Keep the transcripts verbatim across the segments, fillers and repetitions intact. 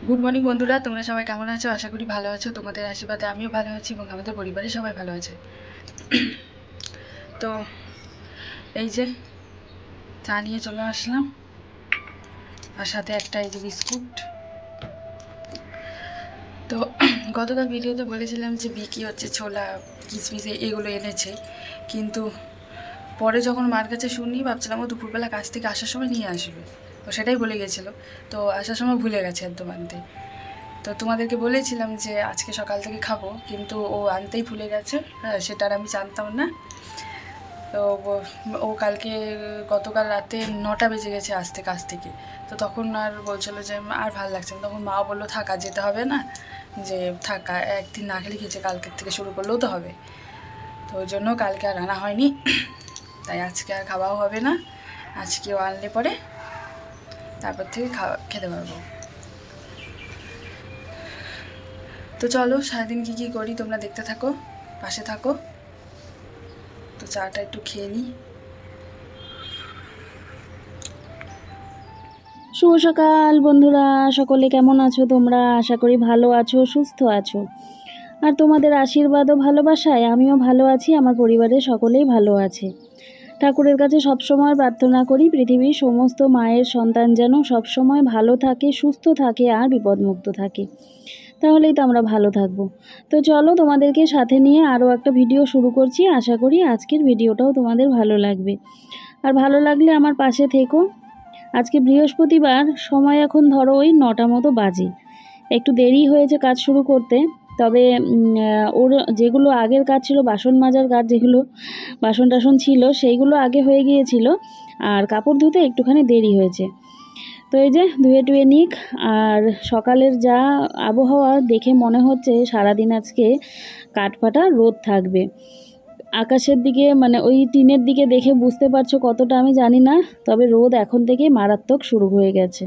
Good morning বন্ধুরা, তোমরা সবাই কেমন আছো? আশা করি ভালো আছো। তোমাদের আশীর্বাদে আমিও ভালো আছি এবং আমাদের পরিবারের সবাই ভালো আছে। তো এই যে চা নিয়ে চলে আসলাম, আর সাথে একটা এই যে বিস্কুট। তো গতকাল ভিডিওতে বলেছিলাম যে বিকি হচ্ছে ছোলা কিশমিশ এগুলো এনেছে, কিন্তু পরে যখন মার কাছে শুনি ভাবছিলাম ও দুপুরবেলা কাছ থেকে আসার সময় নিয়ে আসবে, তো সেটাই বলে গেছিলো। তো আসার সময় ভুলে গেছে একদম আনতে। তো তোমাদেরকে বলেছিলাম যে আজকে সকাল থেকে খাবো, কিন্তু ও আনতেই ভুলে গেছে। হ্যাঁ, সেটা আর আমি জানতাম না। তো ও কালকে গতকাল রাতে নটা বেজে গেছে আসতে কাছ থেকে। তো তখন আর বলছিলো যে আর ভালো লাগছে না। তখন মাও বললো থাকা যেতে হবে না, যে থাকা একদিন না খেলে খেয়েছে, কালকের থেকে শুরু করলেও তো হবে। তো ওই জন্য কালকে আর আনা হয়নি, তাই আজকে আর খাওয়াও হবে না। আজকেও আনলে পরে তারপর থেকে খাওয়া খেতে পারবো। তো চলো সারাদিন কী কী করি তোমরা দেখতে থাকো, পাশে থাকো। তো চাটা একটু খেয়ে নিই। শুভ সকাল বন্ধুরা, সকলে কেমন আছো তোমরা? আশা করি ভালো আছো, সুস্থ আছো। আর তোমাদের আশীর্বাদ ও ভালোবাসায় আমিও ভালো আছি, আমার পরিবারের সকলেই ভালো আছে। ঠাকুরের কাছে সবসময় প্রার্থনা করি পৃথিবীর সমস্ত মায়ের সন্তান যেন সবসময় ভালো থাকে, সুস্থ থাকে আর বিপদমুক্ত থাকে, তাহলেই তো আমরা ভালো থাকবো। তো চলো তোমাদেরকে সাথে নিয়ে আরও একটা ভিডিও শুরু করছি। আশা করি আজকের ভিডিওটাও তোমাদের ভালো লাগবে, আর ভালো লাগলে আমার পাশে থেকো। আজকে বৃহস্পতিবার, সময় এখন ধরো ওই নটা মতো বাজে। একটু দেরি হয়েছে কাজ শুরু করতে, তবে ওর যেগুলো আগের কাজ ছিল, বাসন মাজার কাজ, যেগুলো বাসন টাসন ছিল সেইগুলো আগে হয়ে গিয়েছিল, আর কাপড় ধুতে একটুখানি দেরি হয়েছে। তো এই যে ধুয়ে টুয়ে নিক। আর সকালের যা আবহাওয়া দেখে মনে হচ্ছে সারাদিন আজকে কাঠফাটা রোদ থাকবে। আকাশের দিকে মানে ওই টিনের দিকে দেখে বুঝতে পারছো কতটা আমি জানি না, তবে রোদ এখন থেকেই মারাত্মক শুরু হয়ে গেছে।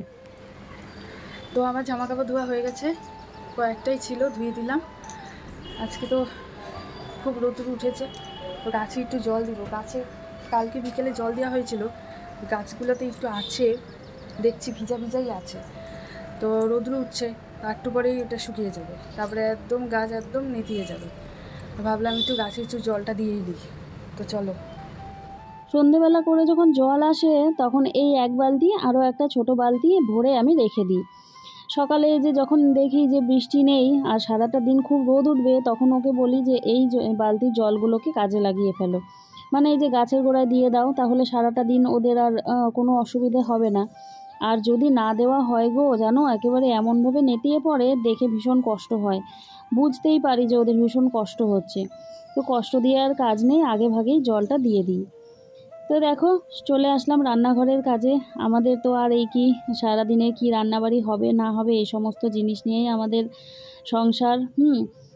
তো আমার জামা কাপড় ধোয়া হয়ে গেছে, কয়েকটাই ছিল, ধুয়ে দিলাম। আজকে তো খুব রোদ উঠেছে, তো গাছে একটু জল দিব। গাছে কালকে বিকেলে জল দেওয়া হয়েছিল, গাছগুলোতে একটু আছে, দেখছি ভিজা ভিজাই আছে। তো রোদ্র উঠছে, একটু পরেই ওটা শুকিয়ে যাবে, তারপরে একদম গাছ একদম নেতিয়ে যাবে। ভাবলাম একটু গাছে একটু জলটা দিয়েই দিই। তো চলো। সন্ধেবেলা করে যখন জল আসে তখন এই এক বালতি আরও একটা ছোট বালতি ভরে আমি রেখে দিই। সকালে যে যখন দেখি যে বৃষ্টি নেই আর সারাটা দিন খুব রোদ উঠবে, তখন ওকে বলি যে এই বালতির জলগুলোকে কাজে লাগিয়ে ফেলো, মানে এই যে গাছের গোড়ায় দিয়ে দাও, তাহলে সারাটা দিন ওদের আর কোনো অসুবিধে হবে না। আর যদি না দেওয়া হয় গো, জানো একেবারে এমনভাবে নেতিয়ে পড়ে, দেখে ভীষণ কষ্ট হয়। বুঝতেই পারি যে ওদের ভীষণ কষ্ট হচ্ছে, তো কষ্ট দিয়ে আর কাজ নেই, আগে ভাগেই জলটা দিয়ে দিই। তো দেখো চলে আসলাম রান্নাঘরের কাজে। আমাদের তো আর এই কি সারাদিনে কি রান্নাবাড়ি হবে না হবে এই সমস্ত জিনিস নিয়েই আমাদের সংসার। হুম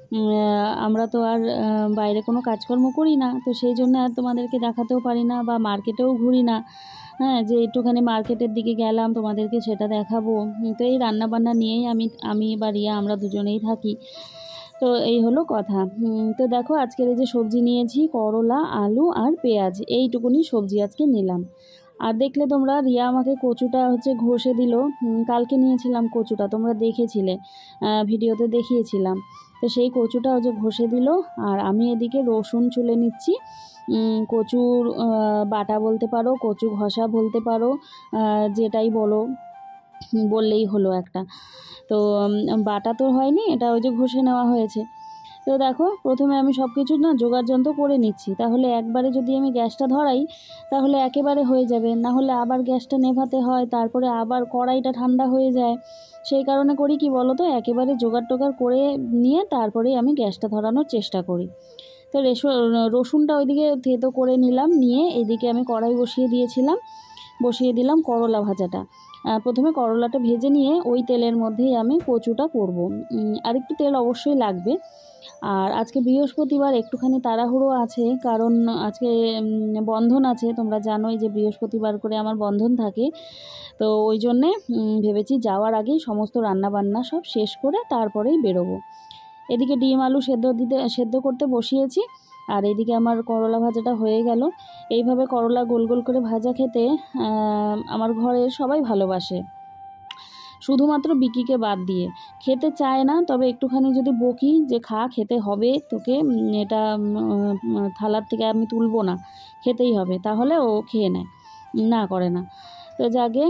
আমরা তো আর বাইরে কোনো কাজকর্ম করি না, তো সেই জন্য আর তোমাদেরকে দেখাতেও পারি না, বা মার্কেটেও ঘুরি না। হ্যাঁ, যে একটুখানি মার্কেটের দিকে গেলাম তোমাদেরকে সেটা দেখাবো। তো এই রান্নাবান্না নিয়েই আমি আমি বা রিয়া আমরা দুজনেই থাকি। তো এই হলো কথা। তো দেখো আজকের এই যে সবজি নিয়েছি, করলা, আলু আর পেঁয়াজ, এইটুকুনি সবজি আজকে নিলাম। আর দেখলে তোমরা, রিয়া আমাকে কচুটা হচ্ছে ঘষে দিল। কালকে নিয়েছিলাম কচুটা, তোমরা দেখেছিলে, ভিডিওতে দেখিয়েছিলাম। তো সেই কচুটা যে ঘষে দিল, আর আমি এদিকে রসুন চুলে নিচ্ছি। কচুর বাটা বলতে পারো, কচু ঘষা বলতে পারো, যেটাই বলো, বললেই হলো একটা। তো বাটা তো হয়নি, এটা ওই যে ঘষে নেওয়া হয়েছে। তো দেখো প্রথমে আমি সব কিছু না জোগাড় যন্ত্র করে নিচ্ছি, তাহলে একবারে যদি আমি গ্যাসটা ধরাই তাহলে একেবারে হয়ে যাবে, না হলে আবার গ্যাসটা নেভাতে হয়, তারপরে আবার কড়াইটা ঠান্ডা হয়ে যায়। সেই কারণে করি কি বলো তো, একেবারে জোগাড় টোগাড় করে নিয়ে তারপরেই আমি গ্যাসটা ধরানোর চেষ্টা করি। তো রসুনটা ওইদিকে থেতো করে নিলাম, নিয়ে এদিকে আমি কড়াই বসিয়ে দিয়েছিলাম, বসিয়ে দিলাম করলা ভাজাটা। প্রথমে করলাটা ভেজে নিয়ে ওই তেলের মধ্যেই আমি কচুটা করব। আর একটু তেল অবশ্যই লাগবে। আর আজকে বৃহস্পতিবার একটুখানি তাড়াহুড়ো আছে, কারণ আজকে বন্ধন আছে, তোমরা জানোই যে বৃহস্পতিবার করে আমার বন্ধন থাকে। তো ওই জন্যে ভেবেছি যাওয়ার আগেই সমস্ত রান্নাবান্না সব শেষ করে তারপরেই বেরোবো। এদিকে ডিম আলু সেদ্ধ দিতে সেদ্ধ করতে বসিয়েছি, আর এদিকে আমার করলা ভাজাটা হয়ে গেল। এইভাবে করলা গোল গোল করে ভাজা খেতে আমার ঘরের সবাই ভালোবাসে। শুধুমাত্র বিকিকে বাদ দিয়ে। খেতে চায় না, তবে একটুখানি যদি বকি যে খা, খেতে হবে তোকে, এটা থালার থেকে আমি তুলবো না, খেতেই হবে, তাহলে ও খেয়ে নেয়, না করে না। তো যাকে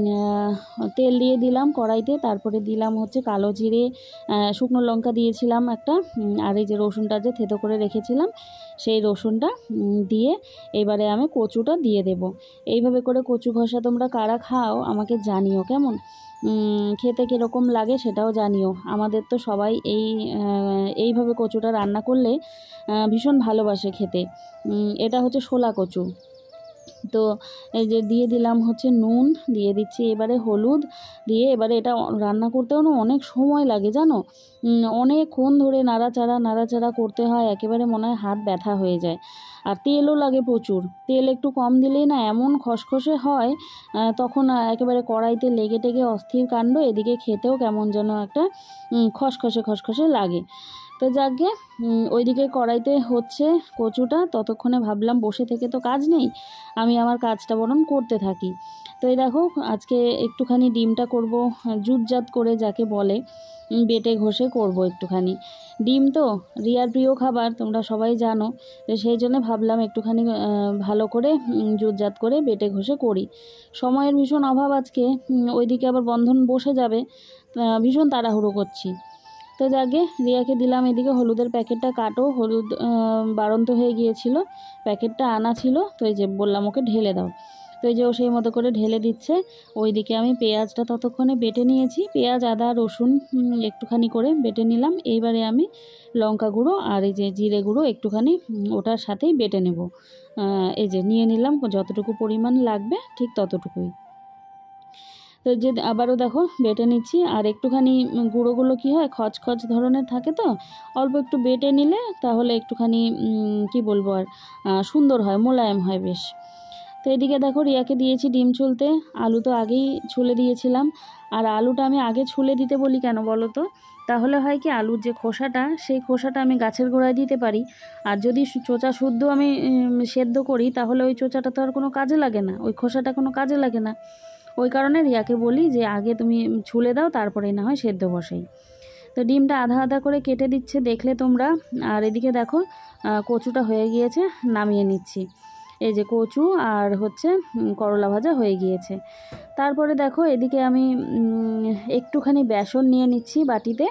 তেল দিয়ে দিলাম কড়াইতে, তারপরে দিলাম হচ্ছে কালো জিরে, শুকনো লঙ্কা দিয়েছিলাম একটা, আর এই যে রসুনটা যে থেতো করে রেখেছিলাম সেই রসুনটা দিয়ে এবারে আমি কচুটা দিয়ে দেব। এইভাবে করে কচু ঘষা তোমরা কারা খাও আমাকে জানিও, কেমন খেতে কীরকম লাগে সেটাও জানিও। আমাদের তো সবাই এই এইভাবে কচুটা রান্না করলে ভীষণ ভালোবাসে খেতে। এটা হচ্ছে শোলা কচু। তো এই যে দিয়ে দিলাম হচ্ছে নুন, দিয়ে দিচ্ছি এবারে হলুদ দিয়ে, এবারে এটা রান্না করতেও না অনেক সময় লাগে জানো, অনেকক্ষণ ধরে নাড়াচাড়া নাড়াচাড়া করতে হয়, একেবারে মনে হয় হাত ব্যথা হয়ে যায়। আর তেলও লাগে প্রচুর, তেল একটু কম দিলেই না এমন খসখসে হয়, তখন একেবারে কড়াইতে লেগে টেগে অস্থির কাণ্ড, এদিকে খেতেও কেমন যেন একটা খসখসে খসখসে লাগে। তো যাকে ওইদিকে কড়াইতে হচ্ছে কচুটা, ততক্ষণে ভাবলাম বসে থেকে তো কাজ নেই, আমি আমার কাজটা বরং করতে থাকি। তো এই দেখো আজকে একটুখানি ডিমটা করব জুটজাত করে, যাকে বলে বেটে ঘষে করব একটুখানি। ডিম তো রিয়ার প্রিয় খাবার, তোমরা সবাই জানো, তো সেই জন্য ভাবলাম একটুখানি ভালো করে জুটজাত করে বেটে ঘষে করি। সময়ের ভীষণ অভাব আজকে, ওইদিকে আবার বন্ধন বসে যাবে, ভীষণ তাড়াহুড়ো করছি। তো যাকে রিয়াকে দিলাম এদিকে হলুদের প্যাকেটটা কাটো, হলুদ বাড়ন্ত হয়ে গিয়েছিল, প্যাকেটটা আনা ছিল, তো এই যে বললাম ওকে ঢেলে দাও, তো এই যে ও সেই মতো করে ঢেলে দিচ্ছে। ওইদিকে আমি পেঁয়াজটা ততক্ষণে বেটে নিয়েছি, পেঁয়াজ আদা রসুন একটুখানি করে বেটে নিলাম। এইবারে আমি লঙ্কা গুঁড়ো আর এই যে জিরে গুঁড়ো একটুখানি ওটার সাথেই বেটে নেব। এই যে নিয়ে নিলাম, যতটুকু পরিমাণ লাগবে ঠিক ততটুকুই। তো যে আবারও দেখো বেটে নিচ্ছি, আর একটুখানি গুঁড়োগুলো কি হয় খচখচ ধরনের থাকে, তো অল্প একটু বেটে নিলে তাহলে একটুখানি কি বলবো আর সুন্দর হয়, মোলায়েম হয় বেশ। তো এদিকে দেখো রিয়াকে দিয়েছি ডিম ছুলতে, আলু তো আগেই ছুলে দিয়েছিলাম। আর আলুটা আমি আগে ছুলে দিতে বলি কেন বলো তো, তাহলে হয় কি আলুর যে খোসাটা সেই খোসাটা আমি গাছের গোড়ায় দিতে পারি, আর যদি চোচা শুদ্ধ আমি সেদ্ধ করি তাহলে ওই চোচাটা তো আর কোনো কাজে লাগে না, ওই খোসাটা কোনো কাজে লাগে না। ওই কারণে রিয়াকে বলি যে আগে তুমি ছুলে দাও, তারপরেই না হয় সেদ্ধ বসাই। তো ডিমটা আধা আধা করে কেটে দিচ্ছে দেখলে তোমরা। আর এদিকে দেখো কচুটা হয়ে গিয়েছে, নামিয়ে নিচ্ছি। এই যে কচু আর হচ্ছে করলা ভাজা হয়ে গিয়েছে। তারপরে দেখো এদিকে আমি একটুখানি বেসন নিয়ে নিচ্ছি বাটিতে,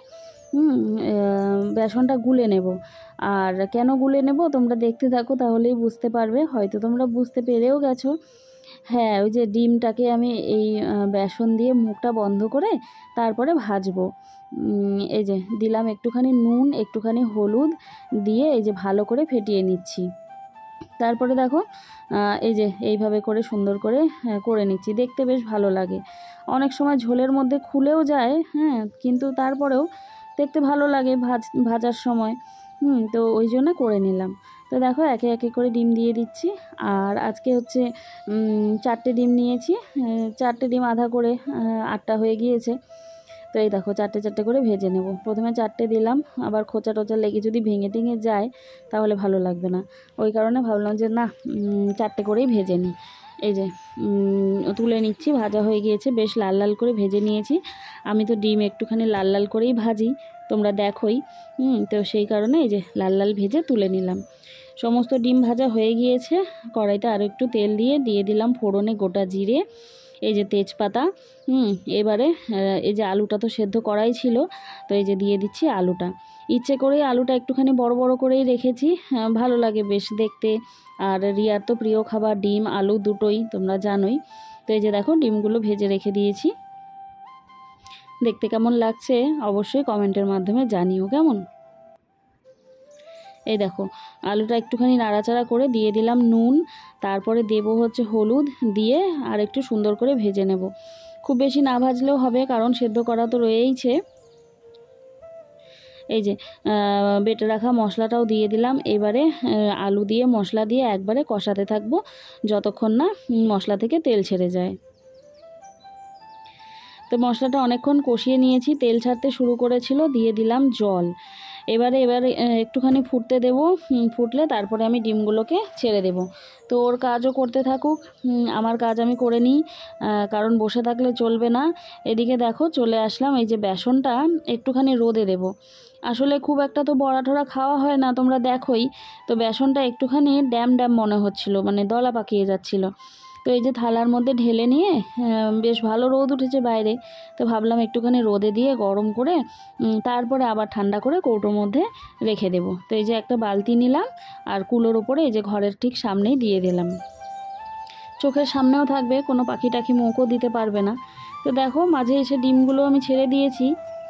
বেসনটা গুলে নেব। আর কেন গুলে নেব তোমরা দেখতে থাকো, তাহলেই বুঝতে পারবে, হয়তো তোমরা বুঝতে পেরেও গেছো। হ্যাঁ, ওই যে ডিমটাকে আমি এই বেসন দিয়ে মুখটা বন্ধ করে তারপরে ভাজবো। এই যে দিলাম একটুখানি নুন, একটুখানি হলুদ দিয়ে এই যে ভালো করে ফেটিয়ে নিচ্ছি। তারপরে দেখো এই যে এইভাবে করে সুন্দর করে করে নিচ্ছি, দেখতে বেশ ভালো লাগে। অনেক সময় ঝোলের মধ্যে খুলেও যায়, হ্যাঁ, কিন্তু তারপরেও দেখতে ভালো লাগে ভাজ ভাজার সময়। হুম তো ওই জন্য করে নিলাম। তো দেখো একে একে করে ডিম দিয়ে দিচ্ছি। আর আজকে হচ্ছে চারটে ডিম নিয়েছি, চারটে ডিম আধা করে আটটা হয়ে গিয়েছে। তো এই দেখো চারটে চারটে করে ভেজে নেব। প্রথমে চারটে দিলাম, আবার খোঁচা টোচা লেগে যদি ভেঙে টেঙে যায় তাহলে ভালো লাগবে না, ওই কারণে ভাবলাম যে না চারটে করেই ভেজে নিই। এই যে তুলে নিচ্ছি, ভাজা হয়ে গিয়েছে, বেশ লাল লাল করে ভেজে নিয়েছি। আমি তো ডিম একটুখানি লাল লাল করেই ভাজি, তোমরা দেখোই। হুম তো সেই কারণে এই যে লাল লাল ভেজে তুলে নিলাম। সমস্ত ডিম ভাজা হয়ে গিয়েছে। কড়াইতে আরও একটু তেল দিয়ে দিয়ে দিলাম ফোড়নে গোটা জিরে, এই যে তেজপাতা। হুম এবারে এই যে আলুটা তো সেদ্ধ করাই ছিল, তো এই যে দিয়ে দিচ্ছি আলুটা। ইচ্ছে করেই আলুটা একটুখানি বড় বড় করেই রেখেছি, ভালো লাগে বেশ দেখতে। আর রিয়ার তো প্রিয় খাবার ডিম আলু দুটোই, তোমরা জানোই। তো এই যে দেখো ডিমগুলো ভেজে রেখে দিয়েছি। দেখতে কেমন লাগছে অবশ্যই কমেন্টের মাধ্যমে জানিও কেমন। এই দেখো আলুটা একটুখানি নাড়াচাড়া করে দিয়ে দিলাম নুন, তারপরে দেব হচ্ছে হলুদ দিয়ে আর একটু সুন্দর করে ভেজে নেব। খুব বেশি না ভাজলেও হবে, কারণ সেদ্ধ করা তো রয়েইছে। এই যে বেটে রাখা মশলাটাও দিয়ে দিলাম। এবারে আলু দিয়ে মশলা দিয়ে একবারে কষাতে থাকবো যতক্ষণ না মশলা থেকে তেল ছেড়ে যায়। তো মশলাটা অনেকক্ষণ কষিয়ে নিয়েছি, তেল ছাড়তে শুরু করেছিল, দিয়ে দিলাম জল। এবারে এবারে আহ, একটুখানি ফুটতে দেবো, উম, ফুটলে তারপরে আমি ডিমগুলোকে ছেড়ে দেবো। তো ওর কাজও করতে থাকুক, উম, আমার কাজ আমি করে নিই, আহ, কারণ বসে থাকলে চলবে না। এদিকে দেখো চলে আসলাম, এই যে বেসনটা একটুখানি রোদে দেবো। আসলে খুব একটা তো বড়া ঠরা খাওয়া হয় না, তোমরা দেখোই। তো বেসনটা একটুখানি ড্যাম ড্যাম মনে হচ্ছিল, মানে দলা পাকিয়ে যাচ্ছিল। তো এই যে থালার মধ্যে ঢেলে নিয়ে, আহ, বেশ ভালো রোদ উঠেছে বাইরে, তো ভাবলাম একটুখানি রোদে দিয়ে গরম করে উম, তারপরে আবার ঠান্ডা করে কৌটোর মধ্যে রেখে দেব। তো এই যে একটা বালতি নিলাম আর কুলোর ওপরে এই যে ঘরের ঠিক সামনেই দিয়ে দিলাম, চোখের সামনেও থাকবে, কোনো পাখি টাখি মুখও দিতে পারবে না। তো দেখো মাঝে এসে ডিমগুলো আমি ছেড়ে দিয়েছি।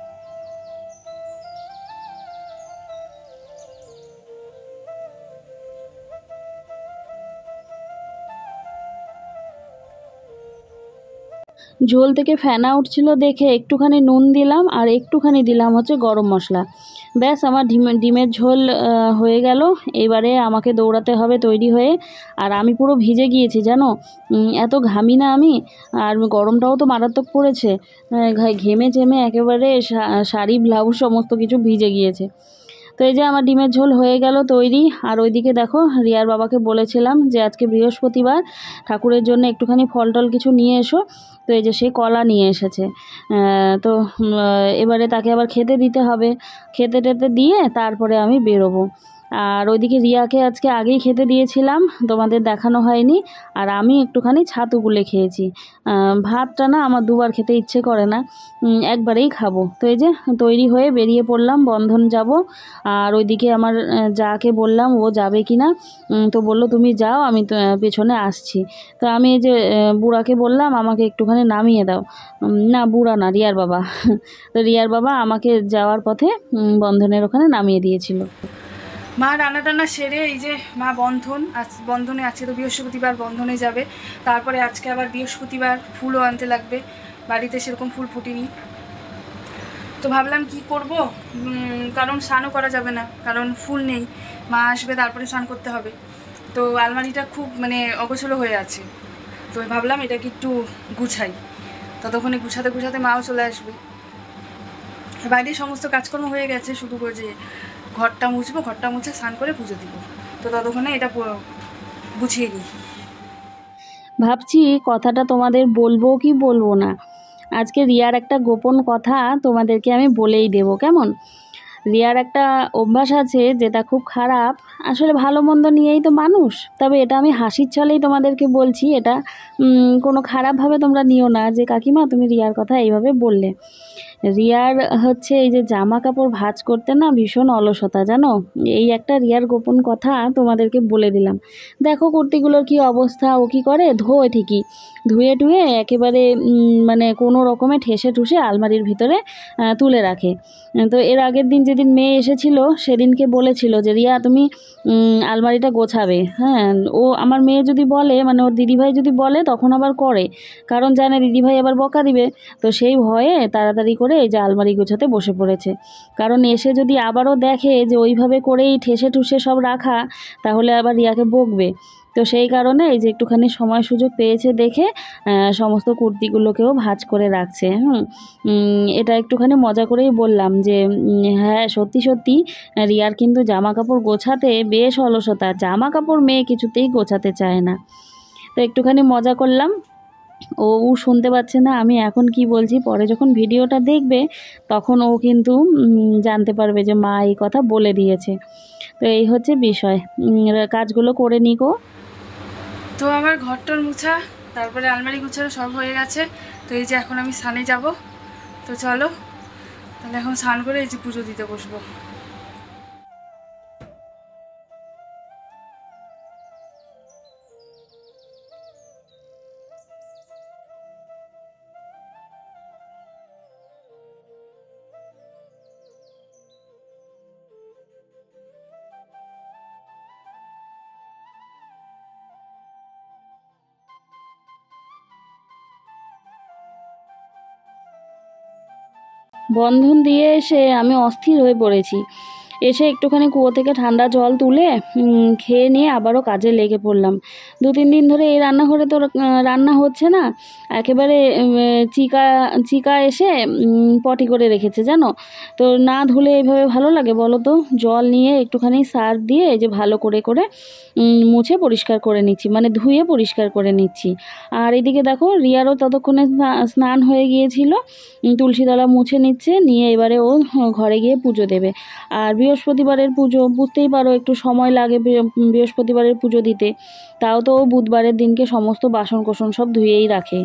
ঝোল থেকে ফেনা উঠছিল দেখে একটুখানি নুন দিলাম আর একটুখানি দিলাম হচ্ছে গরম মশলা। ব্যাস আমার ডিম ডিমের ঝোল আহ, হয়ে গেল। এবারে আমাকে দৌড়াতে হবে তৈরি হয়ে। আর আমি পুরো ভিজে গিয়েছি জানো, উম, এত ঘামি না আমি, আর গরমটাও তো মারাত্মক পড়েছে। আহ, ঘা- ঘেমে চেমে একেবারে শা- শাড়ি ব্লাউজ সমস্ত কিছু ভিজে গিয়েছে। তো এই যে আমার ডিমের ঝোল হয়ে গেল তৈরি। আর ওইদিকে দেখো রিয়ার বাবাকে বলেছিলাম যে আজকে বৃহস্পতিবার, ঠাকুরের জন্য একটুখানি ফল টল কিছু নিয়ে এসো। তো এই যে সে কলা নিয়ে এসেছে। আহ, তো উম, আহ, এবারে তাকে আবার খেতে দিতে হবে, খেতে টেতে দিয়ে তারপরে আমি বেরোবো। আর ওইদিকে রিয়াকে আজকে আগেই খেতে দিয়েছিলাম, তোমাদের দেখানো হয়নি। আর আমি একটুখানি ছাতু গুলে খেয়েছি। আহ, ভাতটা না আমার দুবার খেতে ইচ্ছে করে না, উম, একবারেই খাবো। তো এই যে তৈরি হয়ে বেরিয়ে পড়লাম, বন্ধন যাব। আর ওইদিকে আমার আহ, যাকে বললাম ও যাবে কি না, উম, তো বললো তুমি যাও, আমি তো, আহ, পেছনে আসছি। তো আমি এই যে আহ, বুড়াকে বললাম আমাকে একটুখানি নামিয়ে দাও। উম, না বুড়া না, রিয়ার বাবা। তো রিয়ার বাবা আমাকে যাওয়ার পথে উম, বন্ধনের ওখানে নামিয়ে দিয়েছিল। মা রান্না টান্না সেরে এই যে মা বন্ধন আজ বন্ধনে, আজকে তো বৃহস্পতিবার বন্ধনে যাবে। তারপরে আজকে আবার বৃহস্পতিবার ফুলও আনতে লাগবে, বাড়িতে সেরকম ফুল ফুটিনি। তো ভাবলাম কি করব, উম, কারণ স্নানও করা যাবে না, কারণ ফুল নেই। মা আসবে তারপরে স্নান করতে হবে। তো আলমারিটা খুব মানে অগোছলো হয়ে আছে। তো ভাবলাম এটাকে একটু গুছাই, ততক্ষণে গুছাতে গুছাতে মাও চলে আসবে। বাইরের সমস্ত কাজকর্ম হয়ে গেছে, শুধু করে যে ঘরটা মুছবো, ঘরটা মুছে স্নান করে পুজো দিব। তো ততক্ষণে এটা প- গুছিয়ে নিই। ভাবছি কথাটা তোমাদের বলবো কি বলবো না। আজকে রিয়ার একটা গোপন কথা তোমাদেরকে আমি বলেই দেবো, কেমন? রিয়ার একটা অভ্যাস আছে যেটা খুব খারাপ। আসলে ভালো মন্দ নিয়েই তো মানুষ, তবে এটা আমি হাসির ছলেই তোমাদেরকে বলছি। এটা উম, কোনো খারাপভাবে তোমরা নিও না যে কাকিমা তুমি রিয়ার কথা এইভাবে বললে। রিয়ার হচ্ছে এই যে জামা কাপড় ভাঁজ করতে না ভীষণ অলসতা, জানো? এই একটা রিয়ার গোপন কথা তোমাদেরকে বলে দিলাম। দেখো কুর্তিগুলোর কি অবস্থা, ও কি করে, ধোয় ঠিকই, ধুয়ে টুয়ে একেবারে উম, মানে কোনো রকমে ঠেসে ঠুসে আলমারির ভিতরে আহ, তুলে রাখে। তো এর আগের দিন যেদিন মেয়ে এসেছিল সেদিনকে বলেছিল যে রিয়া তুমি উম, আলমারিটা গোছাবে। হ্যাঁ, ও আমার মেয়ে যদি বলে, মানে ওর দিদিভাই যদি বলে তখন আবার করে, কারণ জানে দিদিভাই আবার বকা দিবে। তো সেই ভয়ে তাড়াতাড়ি করে এই যে আলমারি গোছাতে বসে পড়েছে। কারণ এসে যদি আবারও দেখে যে ওইভাবে করেই ঠেসে ঠুসে সব রাখা, তাহলে আবার রিয়াকে বকবে। তো সেই কারণে এই যে একটুখানি সময় সুযোগ পেয়েছে দেখে আহ, সমস্ত কুর্তিগুলোকেও ভাঁজ করে রাখছে। হুম, উম, এটা একটুখানি মজা করেই বললাম যে উম, হ্যাঁ সত্যি সত্যি রিয়ার কিন্তু জামা কাপড় গোছাতে বেশ অলসতা, জামা কাপড় মেয়ে কিছুতেই গোছাতে চায় না। তো একটুখানি মজা করলাম। ও ও শুনতে পাচ্ছে না আমি এখন কি বলছি, পরে যখন ভিডিওটা দেখবে তখন ও কিন্তু উম, জানতে পারবে যে মা এই কথা বলে দিয়েছে। তো এই হচ্ছে বিষয়। উম, কাজগুলো করে নিকো। তো আমার ঘরটার মুছা, তারপরে আলমারি গুছানো সব হয়ে গেছে। তো এই যে এখন আমি স্নানে যাব। তো চলো তাহলে এখন স্নান করে এই যে পুজো দিতে বসবো। বন্ধন দিয়ে এসে আমি অস্থির হয়ে পড়েছি। এসে একটুখানি কুয়ো থেকে ঠান্ডা জল তুলে খেয়ে নিয়ে আবারও কাজে লেগে পড়লাম। দু তিন দিন ধরে এই রান্নাঘরে তো রান্না হচ্ছে না, একেবারে চিকা চিকা এসে পটি করে রেখেছে জানো তো। না ধুলে এইভাবে ভালো লাগে বলো তো? জল নিয়ে একটুখানি সার্ফ দিয়ে এই যে ভালো করে করে মুছে পরিষ্কার করে নিচ্ছি, মানে ধুয়ে পরিষ্কার করে নিচ্ছি। আর এদিকে দেখো রিয়ারও ততক্ষণে স্নান হয়ে গিয়েছিল, তুলসীতলা মুছে নিচ্ছে, নিয়ে এবারে ও ঘরে গিয়ে পুজো দেবে। আর বৃহস্পতিবারের পুজো বুঝতেই পারো একটু সময় লাগে বৃহস্পতিবারের পুজো দিতে, তাও তো ও বুধবারের দিনকে সমস্ত বাসন কোসন সব ধুয়েই রাখে।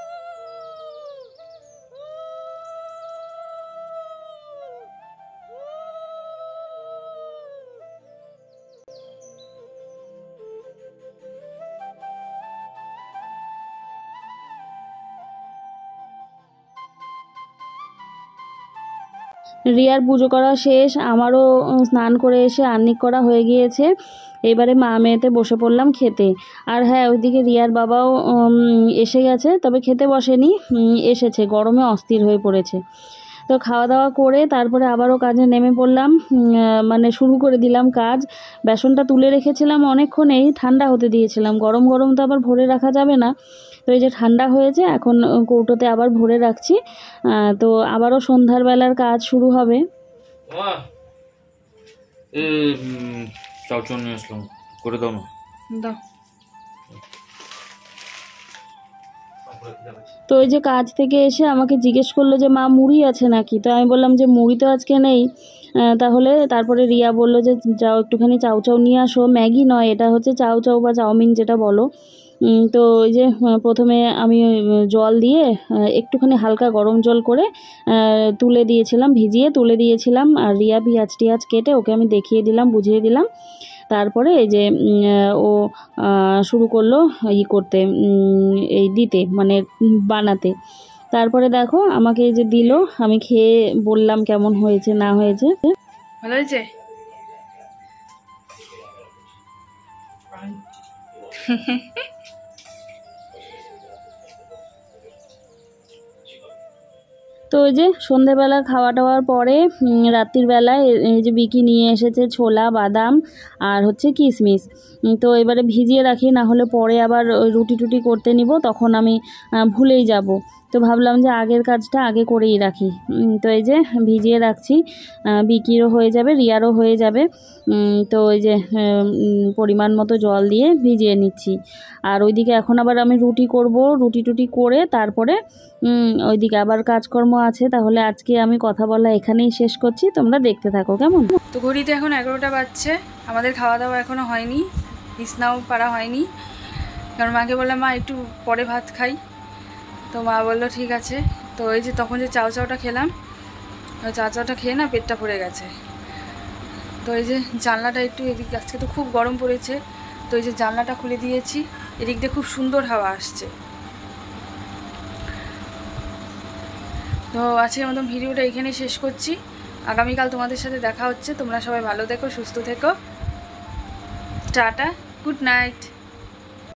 রিয়ার পুজো করা শেষ, আমারও স্নান করে এসে আহ্নিক করা হয়ে গিয়েছে। এবারে মা মেয়েতে বসে পড়লাম খেতে। আর হ্যাঁ, ওইদিকে রিয়ার বাবাও এসে গেছে, তবে খেতে বসেনি, এসেছে, গরমে অস্থির হয়ে পড়েছে। তো খাওয়া দাওয়া করে তারপরে আবারও কাজে নেমে পড়লাম, মানে শুরু করে দিলাম কাজ। বেসনটা তুলে রেখেছিলাম অনেকক্ষণেই, ঠান্ডা হতে দিয়েছিলাম, গরম গরম তো আবার ভরে রাখা যাবে না। তো এই যে ঠান্ডা হয়েছে, এখন কৌটোতে আবার ভরে রাখছি। তো আবারও সন্ধ্যার বেলার কাজ শুরু হবে। করে দাও না দাও। তো ওই যে কাজ থেকে এসে আমাকে জিজ্ঞেস করলো যে মা মুড়ি আছে নাকি, তো আমি বললাম যে মুড়ি তো আজকে নেই। তাহলে তারপরে রিয়া বলল যে যাও একটুখানি চাউ চাউ নিয়ে আসো, ম্যাগি নয়, এটা হচ্ছে চাউ চাউ বা চাউমিন যেটা বলো। তো ওই যে প্রথমে আমি জল দিয়ে একটুখানি হালকা গরম জল করে তুলে দিয়েছিলাম, ভিজিয়ে তুলে দিয়েছিলাম। আর রিয়া পেঁয়াজ টিয়াজ কেটে ওকে আমি দেখিয়ে দিলাম, বুঝিয়ে দিলাম। তারপরে এই যে ও শুরু করলো ই করতে, এই দিতে মানে বানাতে। তারপরে দেখো আমাকে এই যে দিল, আমি খেয়ে বললাম কেমন হয়েছে না হয়েছে। ভালো হয়েছে? তো ওই যে সন্ধেবেলা খাওয়া টাওয়ার পরে রাত্রির বেলায় এই যে বিকি নিয়ে এসেছে ছোলা, বাদাম আর হচ্ছে কিশমিশ। তো এবারে ভিজিয়ে রাখি, না হলে পরে আবার ওই রুটি টুটি করতে নিব, তখন আমি ভুলেই যাব। তো ভাবলাম যে আগের কাজটা আগে করেই রাখি। তো এই যে ভিজিয়ে রাখছি, বিকিরও হয়ে যাবে, রিয়ারও হয়ে যাবে। তো ওই যে পরিমাণ মতো জল দিয়ে ভিজিয়ে নিচ্ছি। আর ওইদিকে এখন আবার আমি রুটি করব, রুটি টুটি করে তারপরে ওইদিকে আবার কাজকর্ম আছে। তাহলে আজকে আমি কথা বলা এখানেই শেষ করছি, তোমরা দেখতে থাকো কেমন। তো ঘড়িতে এখন এগারোটা বাজছে, আমাদের খাওয়া দাওয়া এখনও হয়নি, বিছনাও পাড়া হয়নি। কারণ মাকে বললাম মা একটু পরে ভাত খাই, তো মা বললো ঠিক আছে। তো এই যে তখন যে চাউ চাউটা খেলাম, ওই চাউ চাউটা খেয়ে না পেটটা ভরে গেছে। তো এই যে জানলাটা একটু এদিক, আজকে তো খুব গরম পড়েছে, তো এই যে জানলাটা খুলে দিয়েছি, এদিক দিয়ে খুব সুন্দর হাওয়া আসছে। তো আজকের মতন ভিডিওটা এখানেই শেষ করছি। আগামীকাল তোমাদের সাথে দেখা হচ্ছে। তোমরা সবাই ভালো থেকো, সুস্থ থেকো, টাটা, গুড নাইট।